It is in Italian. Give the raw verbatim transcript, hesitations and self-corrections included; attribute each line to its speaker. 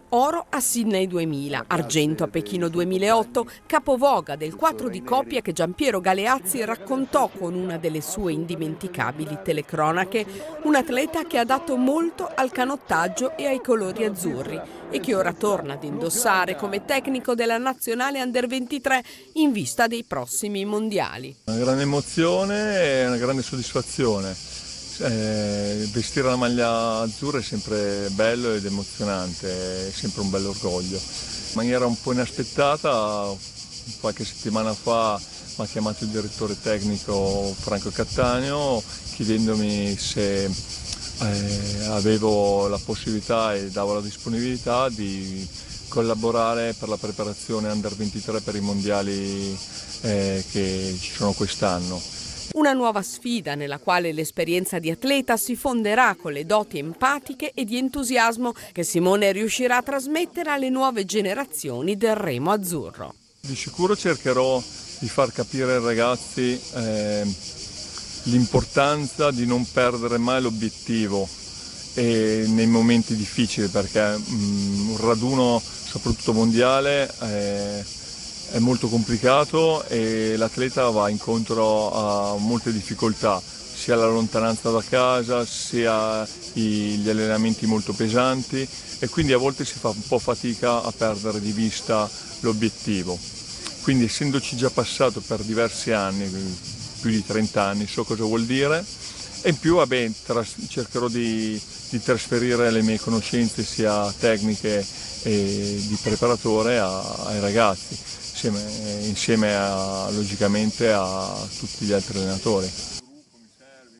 Speaker 1: Oro a Sydney duemila, argento a Pechino duemilaotto, capovoga del quattro di coppia che Giampiero Galeazzi raccontò con una delle sue indimenticabili telecronache, un atleta che ha dato molto al canottaggio e ai colori azzurri e che ora torna ad indossare come tecnico della nazionale under ventitré in vista dei prossimi mondiali.
Speaker 2: Una grande emozione e una grande soddisfazione. Eh, vestire la maglia azzurra è sempre bello ed emozionante, è sempre un bel orgoglio. In maniera un po' inaspettata, qualche settimana fa mi ha chiamato il direttore tecnico Franco Cattaneo chiedendomi se eh, avevo la possibilità e davo la disponibilità di collaborare per la preparazione under ventitré per i mondiali eh, che ci sono quest'anno.
Speaker 1: Una nuova sfida nella quale l'esperienza di atleta si fonderà con le doti empatiche e di entusiasmo che Simone riuscirà a trasmettere alle nuove generazioni del remo azzurro.
Speaker 2: Di sicuro cercherò di far capire ai ragazzi eh, l'importanza di non perdere mai l'obiettivo e nei momenti difficili, perché um, un raduno soprattutto mondiale eh, è molto complicato e l'atleta va incontro a molte difficoltà, sia la lontananza da casa, sia gli allenamenti molto pesanti, e quindi a volte si fa un po' fatica a perdere di vista l'obiettivo. Quindi, essendoci già passato per diversi anni, più di trenta anni, so cosa vuol dire, e in più vabbè, cercherò di, di trasferire le mie conoscenze sia tecniche e di preparatore a, ai ragazzi. Insieme, insieme a, logicamente a tutti gli altri allenatori.